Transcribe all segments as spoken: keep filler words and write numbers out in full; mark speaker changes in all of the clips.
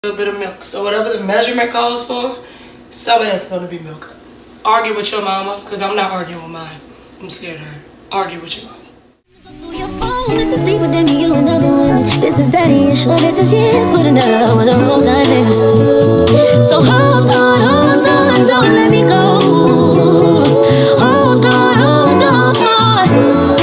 Speaker 1: A little bit of milk. So whatever the measurement calls for, some of that's going to be milk. Argue with your mama, because I'm not arguing with mine. I'm scared of her. Argue with your mama.
Speaker 2: Your phone, this is deeper than you and other women. This is daddy issue. This is years putting down with the rules I miss. So hold on, hold on, don't let me go. Hold on, hold on, hold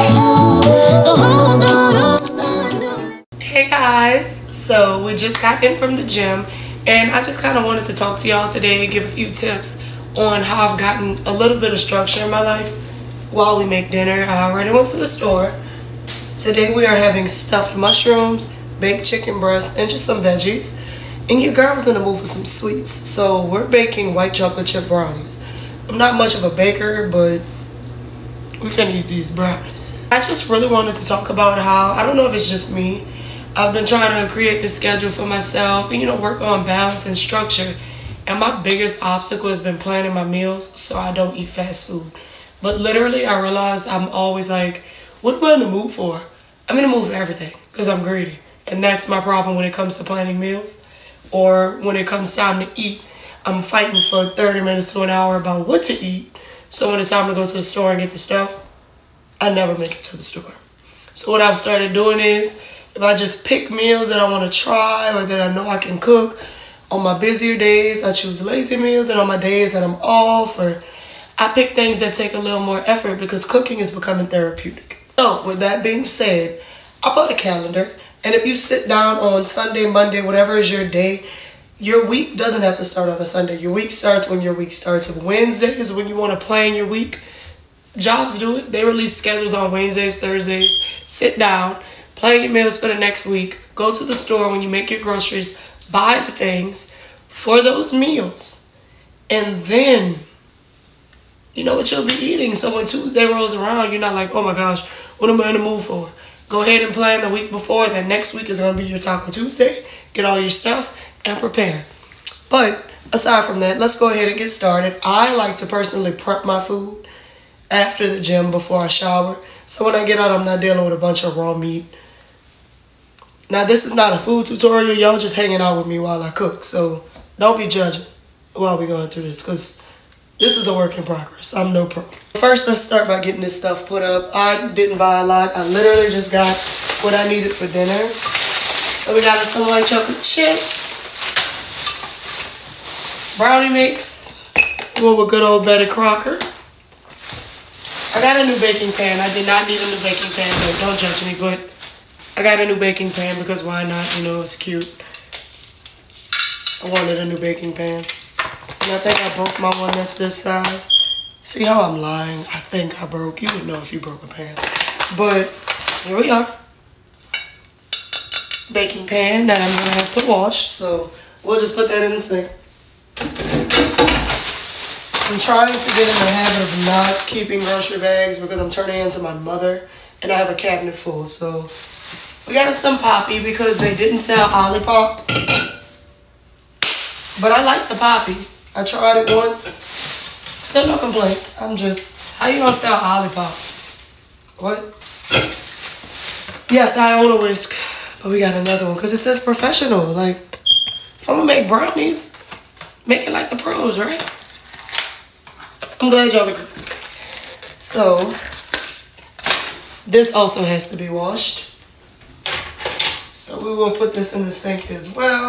Speaker 2: on. So hold on, hold on, don't.
Speaker 1: Hey guys, so we just got in from the gym, and I just kind of wanted to talk to y'all today, give a few tips on how I've gotten a little bit of structure in my life while we make dinner. I already went to the store. Today we are having stuffed mushrooms, baked chicken breast, and just some veggies. And your girl was in the mood for some sweets, so we're baking white chocolate chip brownies. I'm not much of a baker, but we finna eat these brownies. I just really wanted to talk about how, I don't know if it's just me, I've been trying to create this schedule for myself and, you know, work on balance and structure. And my biggest obstacle has been planning my meals so I don't eat fast food. But literally, I realized I'm always like, what am I in the mood for? I'm in the mood for everything because I'm greedy. And that's my problem when it comes to planning meals. Or when it comes time to eat, I'm fighting for thirty minutes to an hour about what to eat. So when it's time to go to the store and get the stuff, I never make it to the store. So what I've started doing is, if I just pick meals that I want to try or that I know I can cook, on my busier days, I choose lazy meals, and on my days that I'm off, or I pick things that take a little more effort because cooking is becoming therapeutic. So with that being said, I bought a calendar, and if you sit down on Sunday, Monday, whatever is your day, your week doesn't have to start on a Sunday. Your week starts when your week starts. If Wednesday is when you want to plan your week, jobs do it. They release schedules on Wednesdays, Thursdays. Sit down, plan your meals for the next week, go to the store when you make your groceries, buy the things for those meals, and then you know what you'll be eating. So when Tuesday rolls around, you're not like, oh my gosh, what am I in the mood for? Go ahead and plan the week before that next week is going to be your Taco Tuesday. Get all your stuff and prepare. But aside from that, let's go ahead and get started. I like to personally prep my food after the gym before I shower. So when I get out, I'm not dealing with a bunch of raw meat. Now, this is not a food tutorial. Y'all just hanging out with me while I cook. So don't be judging while we're going through this, because this is a work in progress. I'm no pro. First, let's start by getting this stuff put up. I didn't buy a lot. I literally just got what I needed for dinner. So we got us some white chocolate chips, brownie mix, went with good old Betty Crocker. I got a new baking pan. I did not need a new baking pan, but don't judge me, but I got a new baking pan because why not? You know, it's cute. I wanted a new baking pan. And I think I broke my one that's this size. See how I'm lying? I think I broke. You would know if you broke a pan. But here we are. Baking pan that I'm going to have to wash. So we'll just put that in the sink. I'm trying to get in the habit of not keeping grocery bags because I'm turning into my mother. And I have a cabinet full. So we got us some Poppy because they didn't sell Olipop. But I like the Poppy. I tried it once. Still no complaints. I'm just, how you gonna sell Olipop? What? Yes, I own a whisk. But we got another one because it says professional. Like, if I'm gonna make brownies, make it like the pros, right? I'm glad y'all agree. So, this also has to be washed. So we will put this in the sink as well.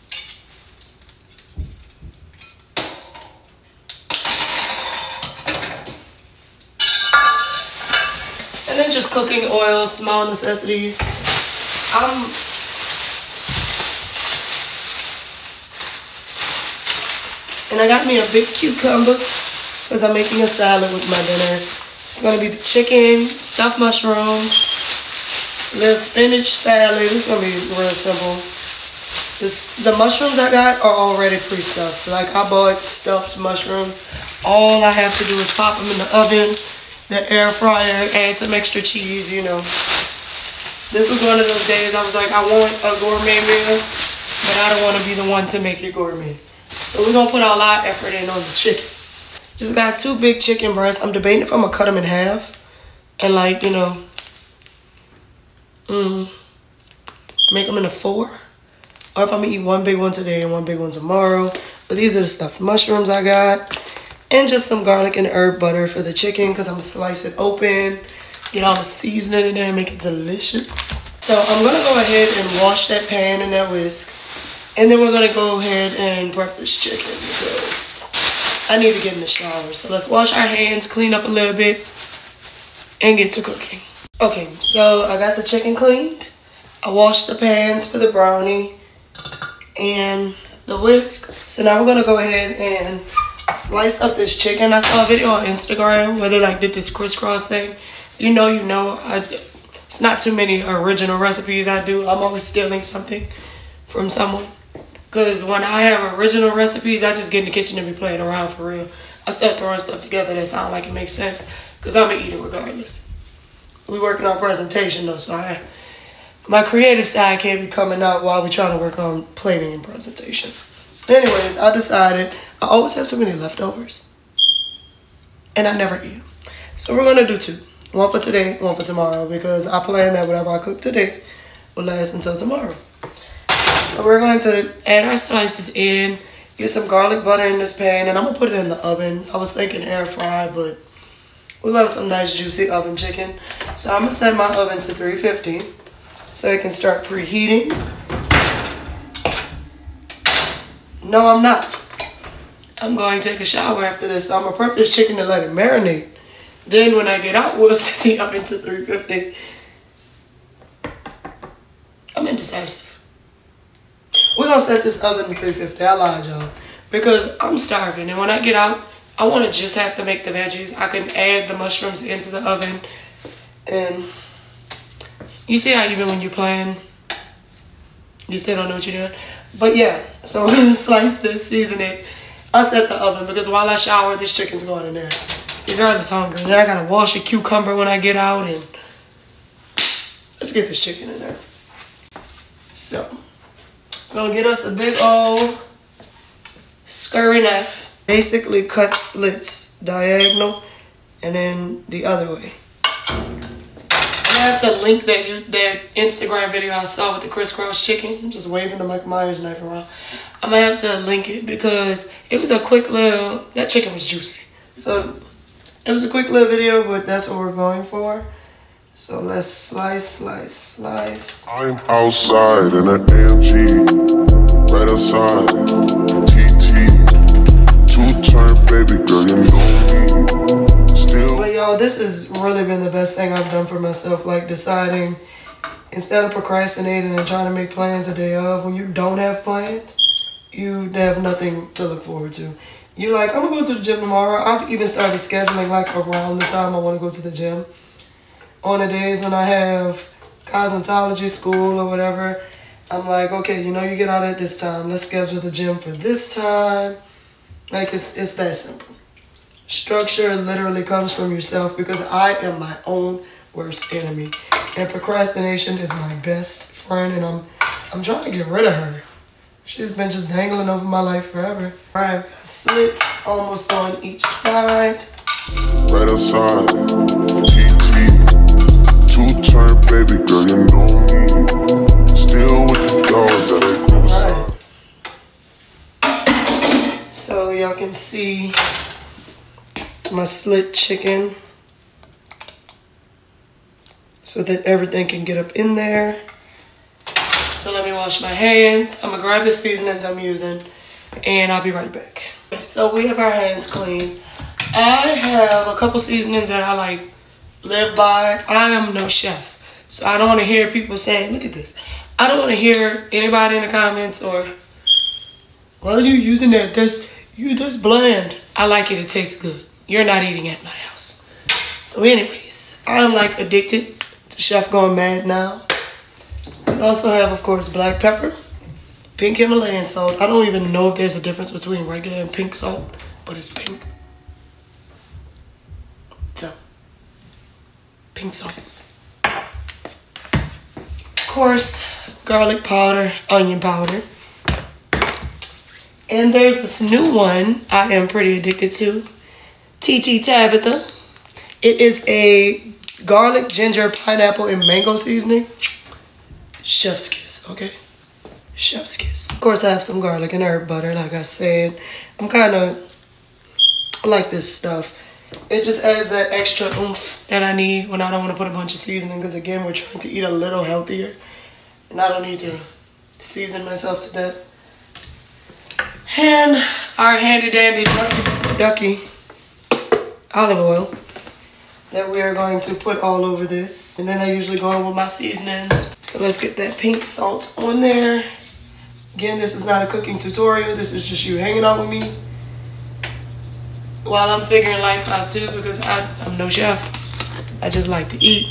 Speaker 1: And then just cooking oil, small necessities. Um, and I got me a big cucumber because I'm making a salad with my dinner. It's going to be the chicken, stuffed mushrooms, little spinach salad. This is going to be real simple. This, the mushrooms I got are already pre-stuffed. Like, I bought stuffed mushrooms. All I have to do is pop them in the oven, the air fryer, add some extra cheese, you know. This was one of those days I was like, I want a gourmet meal, but I don't want to be the one to make it gourmet. So we're going to put a lot of effort in on the chicken. Just got two big chicken breasts. I'm debating if I'm going to cut them in half and, like, you know, mm, make them into four. or if I'm gonna eat one big one today and one big one tomorrow. But these are the stuffed mushrooms I got. And just some garlic and herb butter for the chicken because I'm gonna slice it open, get all the seasoning in there and make it delicious. So I'm gonna go ahead and wash that pan and that whisk. And then we're gonna go ahead and prep this chicken because I need to get in the shower. So let's wash our hands, clean up a little bit, and get to cooking. Okay, so I got the chicken cleaned. I washed the pans for the brownie and the whisk. So now we're gonna go ahead and slice up this chicken. I saw a video on Instagram where they like did this crisscross thing. You know, you know, I, it's not too many original recipes I do. I'm always stealing something from someone. Because when I have original recipes, I just get in the kitchen and be playing around for real. I start throwing stuff together that sound like it makes sense. Because I'm going to eat it regardless. We working on presentation though, so I, my creative side can't be coming out while we're trying to work on plating and presentation. Anyways, I decided I always have too many leftovers. And I never eat them. So we're going to do two. One for today, one for tomorrow. Because I plan that whatever I cook today will last until tomorrow. So we're going to add our slices in. Get some garlic butter in this pan. And I'm going to put it in the oven. I was thinking air fry, but we love some nice juicy oven chicken. So I'm going to set my oven to three fifty. So it can start preheating. No, I'm not. I'm going to take a shower after this. So I'm going to prep this chicken to let it marinate. Then when I get out, we'll set the oven to three fifty. I'm indecisive. We're going to set this oven to three fifty. I lied, y'all. Because I'm starving. And when I get out, I want to just have to make the veggies. I can add the mushrooms into the oven. And you see how even when you're playing, you still don't know what you're doing. But yeah, so we're going to slice this, season it. I set the oven because while I shower, this chicken's going in there. Your girl is hungry. Then I got to wash a cucumber when I get out. And let's get this chicken in there. So, we're going to get us a big old scurry knife. Basically cut slits diagonal and then the other way. I have to link that you, that Instagram video I saw with the crisscross chicken. I'm just waving the Mike Myers knife around. I'm going to have to link it because it was a quick little, that chicken was juicy. So it was a quick little video, but that's what we're going for. So let's slice, slice, slice. I'm outside in an A M G, right outside, T T, two-turn baby girl, you know me. But y'all, this has really been the best thing I've done for myself. Like deciding, instead of procrastinating and trying to make plans a day of, when you don't have plans, you have nothing to look forward to. You're like, I'm going to go to the gym tomorrow. I've even started scheduling like around the time I want to go to the gym. On the days when I have cosmetology school or whatever, I'm like, okay, you know you get out at this time. Let's schedule the gym for this time. Like, it's, it's that simple. Structure literally comes from yourself because I am my own worst enemy. And procrastination is my best friend, and I'm I'm trying to get rid of her. She's been just dangling over my life forever. All right, slits almost on each side. Right outside, T T, two-turn baby girl, you know me. Still with the dogs that I All right. So y'all can see my slit chicken so that everything can get up in there. So let me wash my hands. I'm gonna grab the seasonings I'm using and I'll be right back. So we have our hands clean. I have a couple seasonings that I like live by. I am no chef, so I don't want to hear people saying, look at this. I don't want to hear anybody in the comments or, why are you using that? That's, you, that's bland. I like it, it tastes good. You're not eating at my house. So anyways, I'm like addicted to Chef Gone Mad now. We also have, of course, black pepper, pink Himalayan salt. I don't even know if there's a difference between regular and pink salt, but it's pink. So, pink salt. Of course, garlic powder, onion powder. And there's this new one I am pretty addicted to. T T Tabitha. It is a garlic, ginger, pineapple, and mango seasoning. Chef's kiss, okay? chef's kiss. Of course, I have some garlic and herb butter, like I said. I'm kind of, I like this stuff. It just adds that extra oomph that I need when I don't want to put a bunch of seasoning, because again, we're trying to eat a little healthier. And I don't need to season myself to death. And our handy dandy ducky, ducky olive oil that we are going to put all over this. And then I usually go in with my seasonings. So let's get that pink salt on there. Again, this is not a cooking tutorial. This is just you hanging out with me while I'm figuring life out too, because I, I'm no chef. I just like to eat.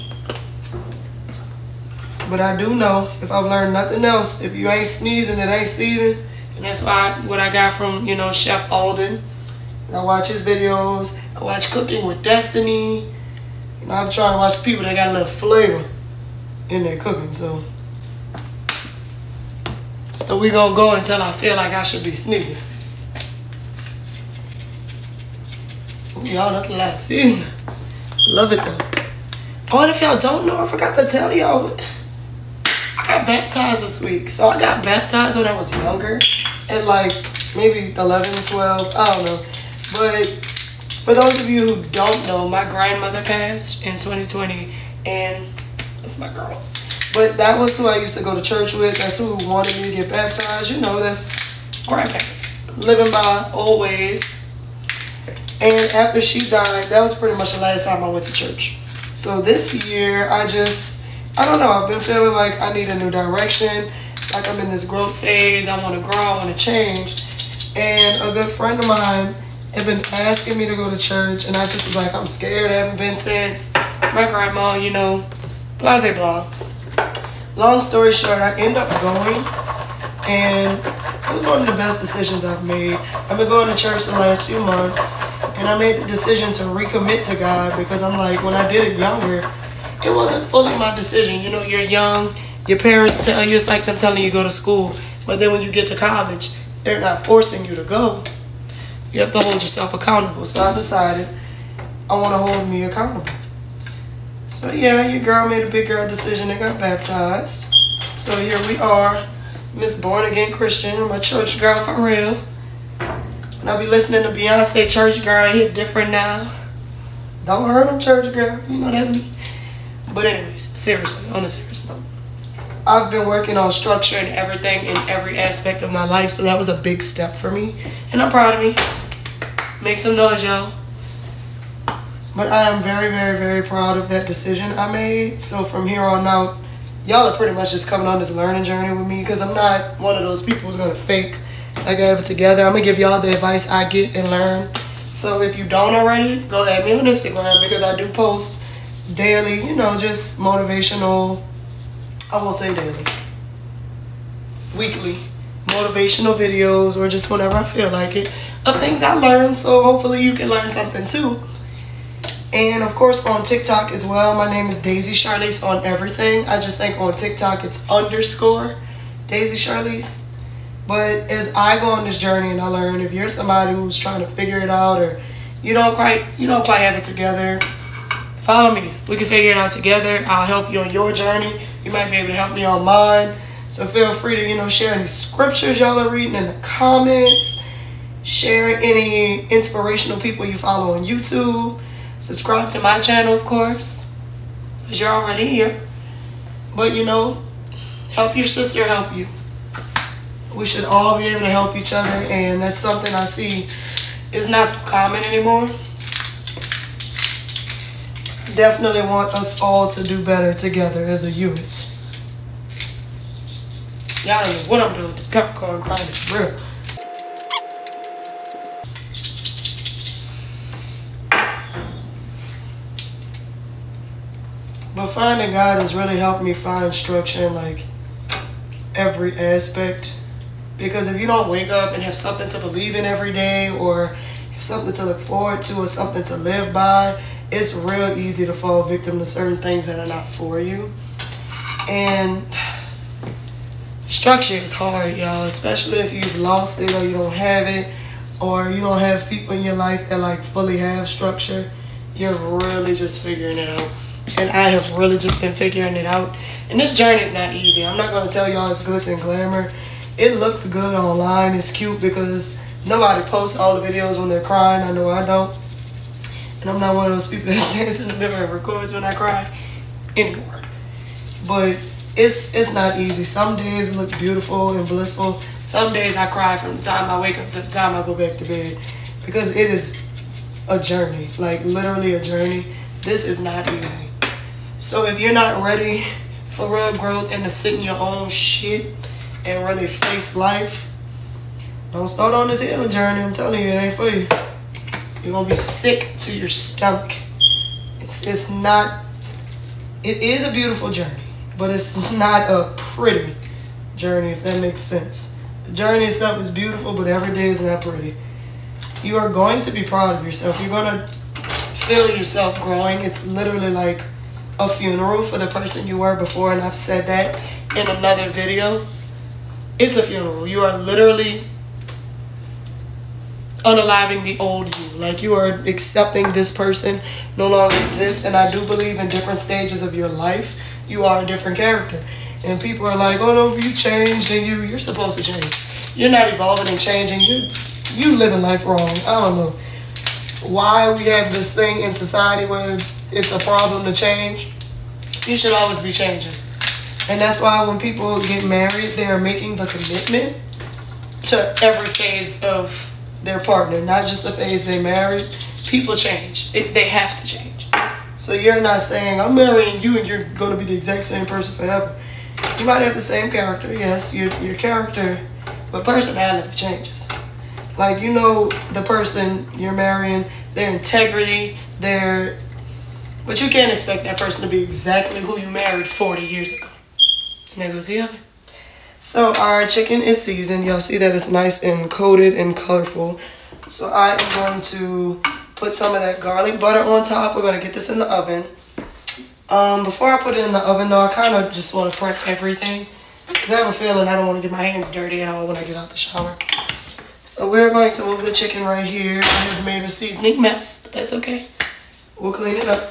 Speaker 1: But I do know, if I've learned nothing else, if you ain't sneezing, it ain't seasoned. And that's why I, what I got from, you know, Chef Alden. I watch his videos. I watch Cooking with Destiny. You know, I'm trying to watch people that got a little flavor in their cooking. So, so we gonna go until I feel like I should be sneezing. Y'all, that's a lot of seasoning. Love it though. Oh, and if y'all don't know, I forgot to tell y'all, I got baptized this week. So I got baptized when I was younger, at like maybe eleven, twelve, I don't know. But for those of you who don't know, my grandmother passed in twenty twenty, and that's my girl. But that was who I used to go to church with. That's who wanted me to get baptized. You know, that's grandparents. Living by old ways. And after she died, that was pretty much the last time I went to church. So this year, I just, I don't know, I've been feeling like I need a new direction. Like I'm in this growth phase. I want to grow, I want to change. And a good friend of mine had been asking me to go to church, and I just was like, I'm scared. I haven't been since my grandma, you know, blah, blah, blah. Long story short, I ended up going, and it was one of the best decisions I've made. I've been going to church the last few months, and I made the decision to recommit to God, because I'm like, when I did it younger, it wasn't fully my decision. You know, you're young, your parents tell you, it's like them telling you to go to school, but then when you get to college, they're not forcing you to go. You have to hold yourself accountable. So I decided I want to hold me accountable. So yeah, your girl made a big girl decision and got baptized. So here we are, Miss Born Again Christian, I'm a church girl for real. And I'll be listening to Beyonce, Church Girl, hit different now. Don't hurt them, church girl. You know that's me. But anyways, seriously, on a serious note, I've been working on structure and everything in every aspect of my life, so that was a big step for me. And I'm proud of me. Make some noise, y'all. But I am very, very, very proud of that decision I made. So from here on out, y'all are pretty much just coming on this learning journey with me, because I'm not one of those people who's going to fake like I have it together. I'm going to give y'all the advice I get and learn. So if you don't already, go add me on Instagram, because I do post daily, you know, just motivational, I won't say daily, weekly motivational videos, or just whenever I feel like it, of things I learned. So hopefully you can learn something too. And of course on TikTok as well, my name is Daisy Charlize on everything. I just think on TikTok it's underscore Daisy Charlize. But as I go on this journey and I learn, if you're somebody who's trying to figure it out, or you don't quite you don't quite have it together, follow me. We can figure it out together. I'll help you on your journey. You might be able to help me on mine. So feel free to, you know, share any scriptures y'all are reading in the comments. Share any inspirational people you follow on YouTube. Subscribe to my channel, of course, because you're already here. But, you know, help your sister help you. We should all be able to help each other, and that's something I see is not so common anymore. Definitely want us all to do better together as a unit. Y'all don't know what I'm doing. This peppercorn grind is real. But finding God has really helped me find structure in like every aspect. Because if you don't wake up and have something to believe in every day, or have something to look forward to, or something to live by, it's real easy to fall victim to certain things that are not for you. And structure is hard, y'all, especially if you've lost it, or you don't have it, or you don't have people in your life that like fully have structure. You're really just figuring it out. And I have really just been figuring it out. And this journey is not easy. I'm not going to tell y'all it's glitz and glamour. it looks good online. It's cute because nobody posts all the videos when they're crying. I know I don't. And I'm not one of those people that stands in the mirror and records when I cry anymore. But it's it's not easy. Some days look beautiful and blissful. Some days I cry from the time I wake up to the time I go back to bed. Because it is a journey. Like literally a journey. This is not easy. So if you're not ready for real growth and to sit in your own shit and really face life, don't start on this healing journey. I'm telling you, it ain't for you. You're gonna be sick to your stomach. It's it's not. It is a beautiful journey, but it's not a pretty journey, if that makes sense. The journey itself is beautiful, but every day is not pretty. You are going to be proud of yourself. You're gonna feel yourself growing. It's literally like a funeral for the person you were before, and I've said that in another video. It's a funeral. You are literally unaliving the old you. Like you are accepting this person no longer exists. And I do believe in different stages of your life, you are a different character. And people are like, oh no, you changed and you, you're supposed to change. You're not evolving and changing. You you living life wrong. I don't know why we have this thing in society where it's a problem to change. You should always be changing. And that's why when people get married, they are making the commitment to every phase of their partner, not just the phase they married. People change. It, they have to change. So you're not saying, I'm marrying you and you're going to be the exact same person forever. You might have the same character, yes, your, your character, but personality changes. Like, you know the person you're marrying, their integrity, their... But you can't expect that person to be exactly who you married forty years ago. And there goes the other. So our chicken is seasoned. Y'all see that it's nice and coated and colorful. So I am going to put some of that garlic butter on top. We're going to get this in the oven. Um, before I put it in the oven though, I kind of just want to prep everything. Because I have a feeling I don't want to get my hands dirty at all when I get out the shower. So we're going to move the chicken right here. I have made a seasoning mess, but that's okay. We'll clean it up.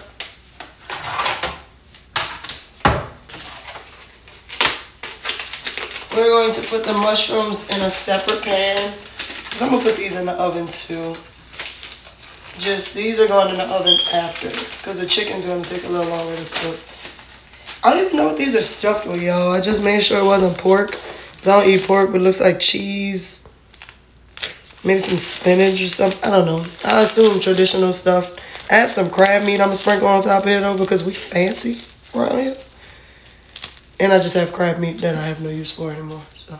Speaker 1: We're going to put the mushrooms in a separate pan. Because I'm going to put these in the oven too. Just, these are going in the oven after. Because the chicken's going to take a little longer to cook. I don't even know what these are stuffed with, y'all. I just made sure it wasn't pork. I don't eat pork, but it looks like cheese. Maybe some spinach or something. I don't know. I assume traditional stuff. I have some crab meat I'm going to sprinkle on top of it though because we fancy around here. And I just have crab meat that I have no use for anymore. So,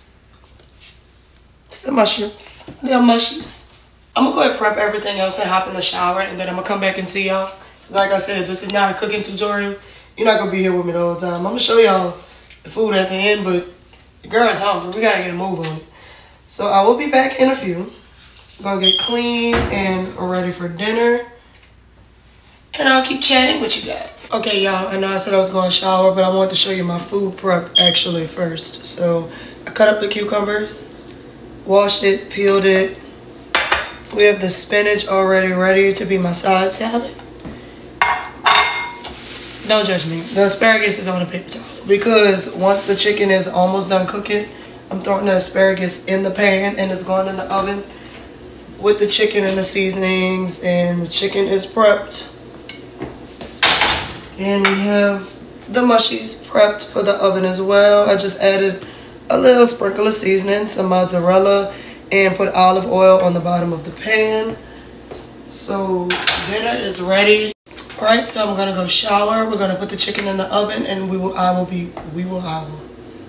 Speaker 1: it's the mushrooms. They're mushies. I'm going to go ahead and prep everything else and hop in the shower. And then I'm going to come back and see y'all. Like I said, this is not a cooking tutorial. You're not going to be here with me the whole time. I'm going to show y'all the food at the end. But the girl is hungry. We got to get a move on it. So I will be back in a few. I'm going to get clean and ready for dinner. And I'll keep chatting with you guys. Okay, y'all, I know I said I was going to shower, but I wanted to show you my food prep actually first. So, I cut up the cucumbers, washed it, peeled it. We have the spinach already ready to be my side salad. Don't judge me. The asparagus is on a paper towel. Because once the chicken is almost done cooking, I'm throwing the asparagus in the pan and it's going in the oven with the chicken and the seasonings. And the chicken is prepped. And we have the mushies prepped for the oven as well. I just added a little sprinkle of seasoning, some mozzarella, and put olive oil on the bottom of the pan. So dinner is ready. All right, so I'm gonna go shower. We're gonna put the chicken in the oven, and we will. I will be. We will. I will.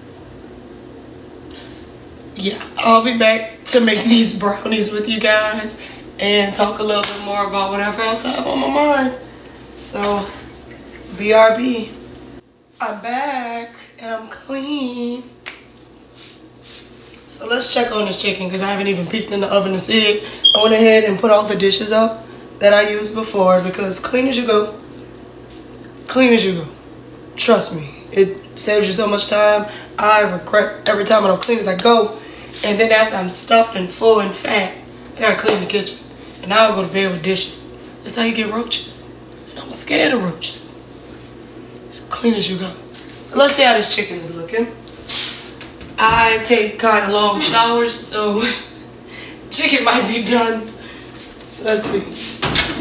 Speaker 1: Yeah, I'll be back to make these brownies with you guys and talk a little bit more about whatever else I have on my mind. So. B R B. I'm back and I'm clean. So let's check on this chicken because I haven't even peeked in the oven to see it. I went ahead and put all the dishes up that I used before because clean as you go. Clean as you go. Trust me. It saves you so much time. I regret every time I don't clean as I go. And then after I'm stuffed and full and fat, I gotta clean the kitchen. And now I'll go to bed with dishes. That's how you get roaches. And I'm scared of roaches. Clean as you go. So let's see how this chicken is looking. I take kind of long showers, so chicken might be done. Let's see.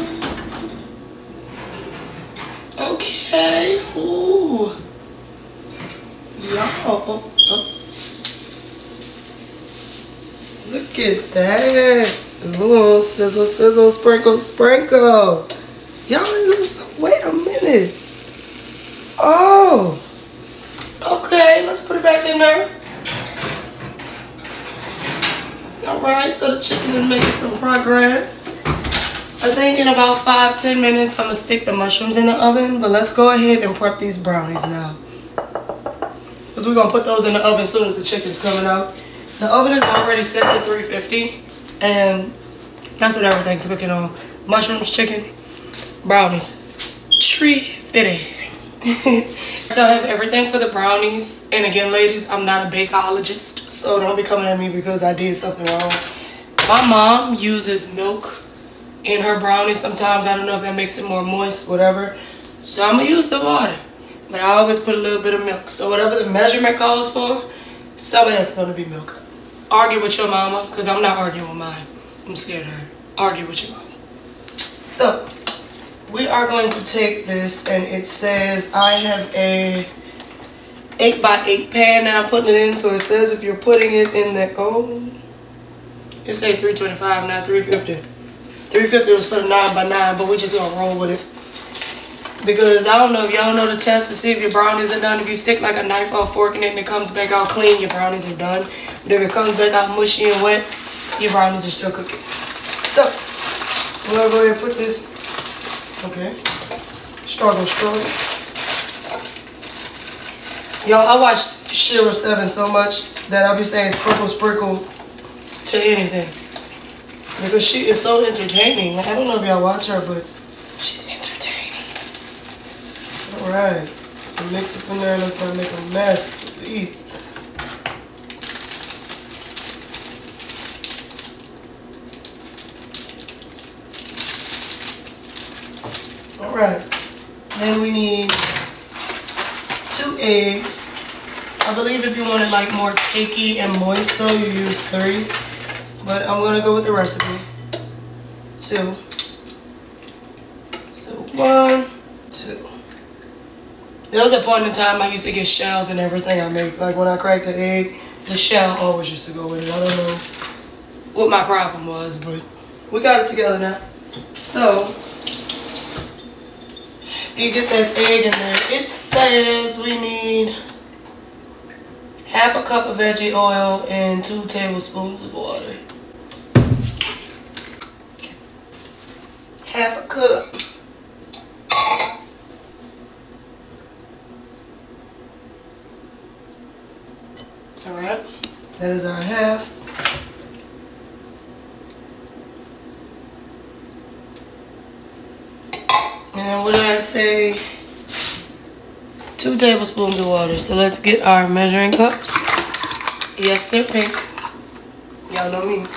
Speaker 1: Okay. Ooh. Y'all. Oh, oh. Look at that. Ooh, sizzle, sizzle, sprinkle, sprinkle. Y'all, wait a minute. Oh. Okay, let's put it back in there. Alright, so the chicken is making some progress. I think in about five, ten minutes I'm gonna stick the mushrooms in the oven, but let's go ahead and prep these brownies now. Because we're gonna put those in the oven as soon as the chicken's coming out. The oven is already set to three fifty, and that's what everything's cooking on. Mushrooms, chicken, brownies. three fifty. So I have everything for the brownies. And again, ladies, I'm not a bakeologist, so don't be coming at me because I did something wrong. My mom uses milk in her brownies sometimes. I don't know if that makes it more moist, whatever. So I'm gonna use the water, but I always put a little bit of milk. So whatever the measurement calls for, some of that's gonna be milk. Argue with your mama, because I'm not arguing with mine. I'm scared of her. Argue with your mama. So we are going to take this, and it says I have a eight by eight pan that I'm putting it in. So it says if you're putting it in the, oh, it say three twenty-five, not three fifty. three fifty was for the nine by nine, but we're just gonna roll with it. Because I don't know if y'all know the test to see if your brownies are done. If you stick like a knife or fork in it and it comes back out clean, your brownies are done. But if it comes back out mushy and wet, your brownies are still cooking. So we're gonna go ahead and put this. Okay. Struggle, struggle. Y'all, I watch Shira seven so much that I'll be saying sprinkle, sprinkle to anything. Because she is so entertaining. Like, I don't know if y'all watch her, but she's entertaining. Alright. Mix it in there. Let's not make a mess, please. Alright, then we need two eggs. I believe if you want it like more cakey and moist though, you use three. But I'm going to go with the recipe. Two. So one, two. There was a point in time I used to get shells and everything I make. Like when I cracked the egg, the shell always used to go with it. I don't know what my problem was, but we got it together now. So you get that egg in there. It says we need half a cup of veggie oil and two tablespoons of water. Half a cup. Alright, that is our half. And what did I say? Two tablespoons of water. So let's get our measuring cups. Yes, they're pink. Y'all know me.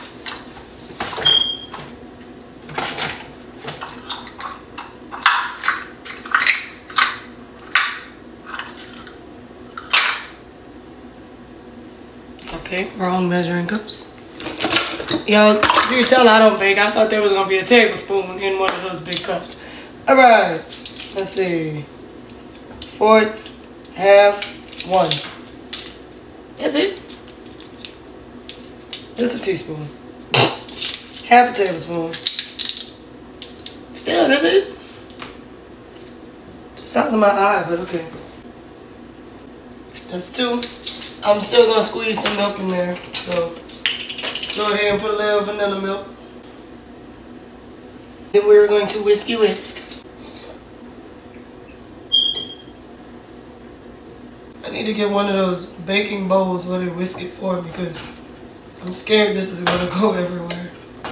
Speaker 1: Okay, wrong measuring cups. Y'all, you can tell I don't bake. I thought there was going to be a tablespoon in one of those big cups. Alright, let's see. Fourth, half, one. That's it. Just a teaspoon. Half a tablespoon. Still, that's it. It's the size of my eye, but okay. That's two. I'm still going to squeeze some milk in there. So, let's go ahead and put a little vanilla milk. Then we're going to whiskey whisk. I need to get one of those baking bowls where they whisk it for me because I'm scared this is going to go everywhere.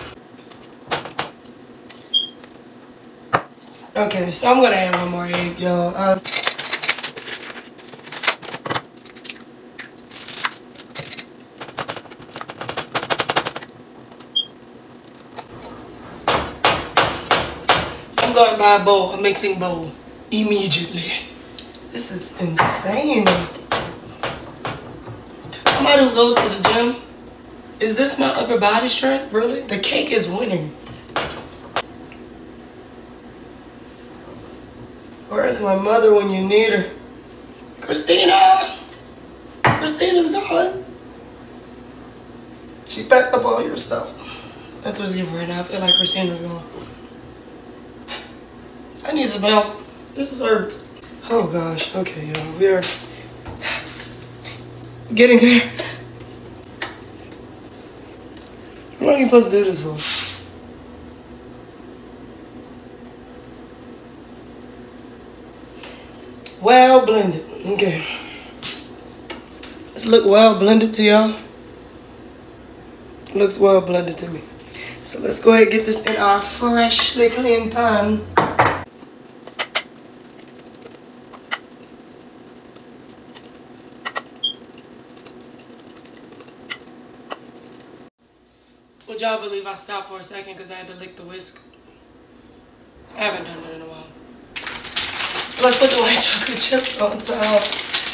Speaker 1: Okay, so I'm going to add one more egg, y'all. Um, I'm going to buy a bowl, a mixing bowl, immediately. This is insane. somebody who goes to the gym, is this my upper body strength? Really? The cake is winning. Where's my mother when you need her? Christina! Christina's gone. She packed up all your stuff. That's what's giving right now. I feel like Christina's gone. I need some help. This hurts. Oh gosh. Okay, y'all. We are getting there. How long are you supposed to do this for? Well blended. Okay. Let's look well blended to y'all. Looks well blended to me. So let's go ahead and get this in our freshly clean pan. Would y'all believe I stopped for a second because I had to lick the whisk? I haven't done it in a while. So let's put the white chocolate chips on top.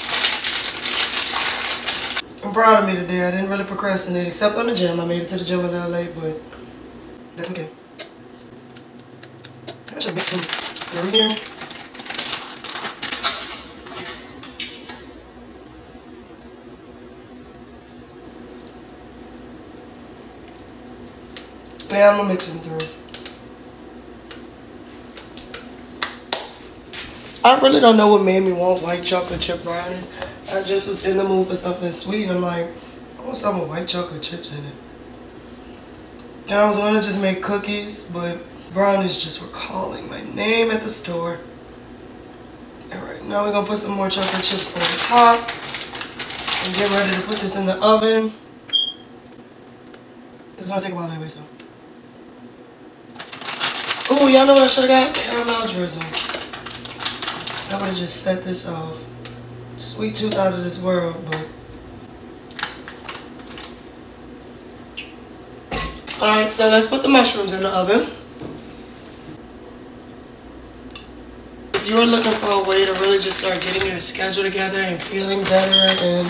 Speaker 1: I'm proud of me today. I didn't really procrastinate except on the gym. I made it to the gym a little late, but that's okay. I should mix them through here. Yeah, I'm gonna mix them through. I really don't know what made me want white chocolate chip brownies. I just was in the mood for something sweet, and I'm like, I want some with white chocolate chips in it. And I was gonna just make cookies, but brownies just were calling my name at the store. Alright, now we're gonna put some more chocolate chips on the top and get ready to put this in the oven. It's gonna take a while anyway, so. Oh, y'all know what I should've got? Caramel drizzle. I would've just set this off. Sweet tooth out of this world, but. Alright, so let's put the mushrooms in the oven. If you're looking for a way to really just start getting your schedule together and feeling better and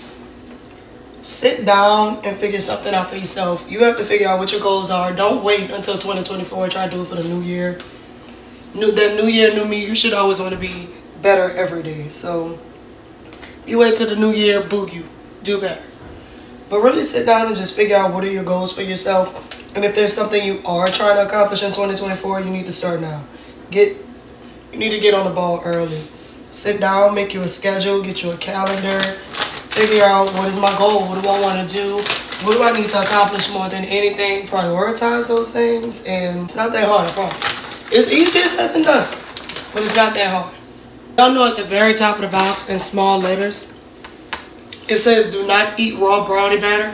Speaker 1: sit down and figure something out for yourself, you have to figure out what your goals are. Don't wait until twenty twenty-four and try to do it for the new year. New, that new year, new me, you should always want to be better every day. So you wait till the new year, boo you, do better. But really sit down and just figure out what are your goals for yourself. And if there's something you are trying to accomplish in twenty twenty-four, you need to start now. Get, you need to get on the ball early. Sit down, make you a schedule, get you a calendar. Figure out what is my goal, what do I want to do, what do I need to accomplish more than anything. Prioritize those things, and it's not that hard, I promise. It's easier said than done, but it's not that hard. Y'all know at the very top of the box in small letters, it says do not eat raw brownie batter.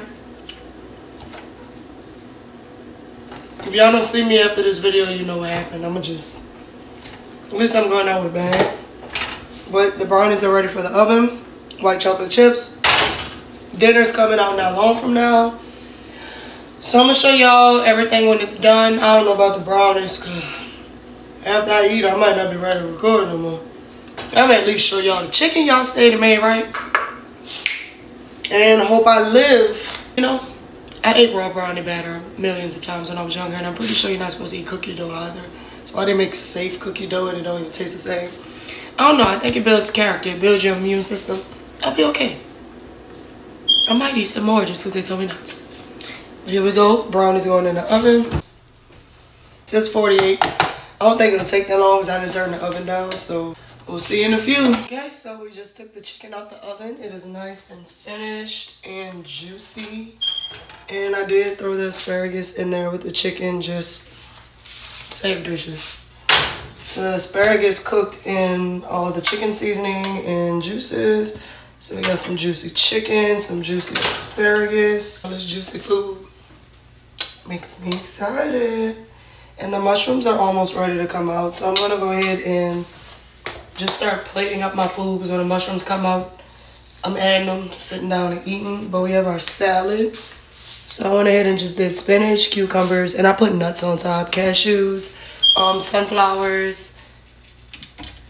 Speaker 1: If y'all don't see me after this video, you know what happened. I'ma just, at least I'm going out with a bang. But the brownies are ready for the oven. White chocolate chips. Dinner's coming out not long from now. So I'm gonna show y'all everything when it's done. I don't know about the brownies, cause after I eat, I might not be ready to record no more. I'm at least show y'all the chicken y'all stayed made right. And I hope I live. You know, I ate raw brownie batter millions of times when I was younger, and I'm pretty sure you're not supposed to eat cookie dough either. So why they make safe cookie dough and it don't even taste the same? I don't know. I think it builds character. It builds your immune system. I'll be okay. I might eat some more just because they told me not to. But here we go. Brownies going in the oven. It says forty-eight. I don't think it'll take that long because I didn't turn the oven down. So we'll see you in a few. Okay, so we just took the chicken out the oven. It is nice and finished and juicy. And I did throw the asparagus in there with the chicken. Just save dishes. So the asparagus cooked in all the chicken seasoning and juices. So we got some juicy chicken, some juicy asparagus. All this juicy food makes me excited. And the mushrooms are almost ready to come out. So I'm gonna go ahead and just start plating up my food, because when the mushrooms come out, I'm adding them, sitting down and eating. But we have our salad. So I went ahead and just did spinach, cucumbers, and I put nuts on top, cashews, um, sunflowers,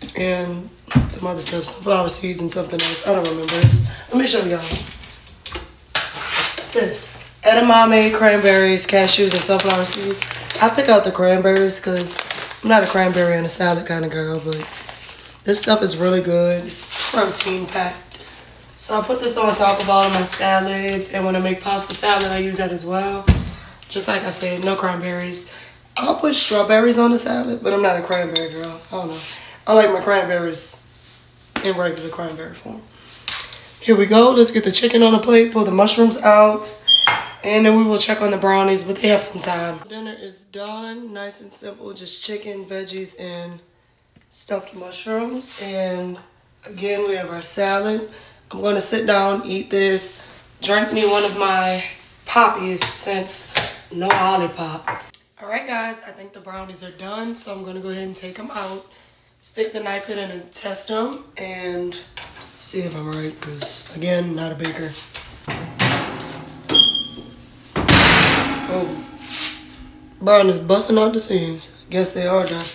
Speaker 1: and some other stuff, sunflower seeds and something else. I don't remember this. Let me show y'all. this? Edamame, cranberries, cashews, and sunflower seeds. I pick out the cranberries because I'm not a cranberry and a salad kind of girl, but this stuff is really good. It's protein packed. So I put this on top of all of my salads, and when I make pasta salad, I use that as well. Just like I said, no cranberries. I'll put strawberries on the salad, but I'm not a cranberry girl. I don't know. I like my cranberries in regular cranberry form. Here we go. Let's get the chicken on the plate, pull the mushrooms out, and then we will check on the brownies, but they have some time. Dinner is done. Nice and simple. Just chicken, veggies, and stuffed mushrooms. And again, we have our salad. I'm going to sit down, eat this, drink me one of my poppies since no Olipop. Alright guys, I think the brownies are done, so I'm going to go ahead and take them out, stick the knife in and test them, and see if I'm right, because again, not a baker. Oh, brownies busting out the seams. Guess they are done.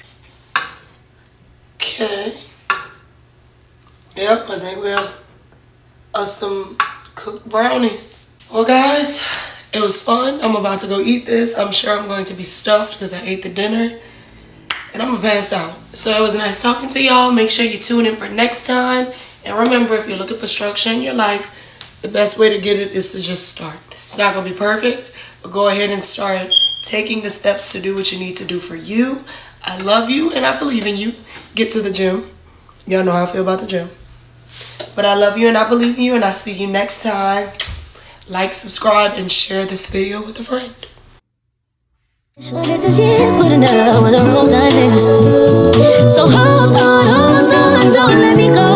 Speaker 1: Okay. Yep, I think we have uh, some cooked brownies. Well guys, it was fun. I'm about to go eat this. I'm sure I'm going to be stuffed because I ate the dinner. And I'm going to pass out. So it was nice talking to y'all. Make sure you tune in for next time. And remember, if you're looking for structure in your life, the best way to get it is to just start. It's not going to be perfect, but go ahead and start taking the steps to do what you need to do for you. I love you and I believe in you. Get to the gym. Y'all know how I feel about the gym. But I love you and I believe in you, and I'll see you next time. Like, subscribe, and share this video with a friend.
Speaker 2: This is years putting down with the rules I miss. So hold on, hold on, don't let me go.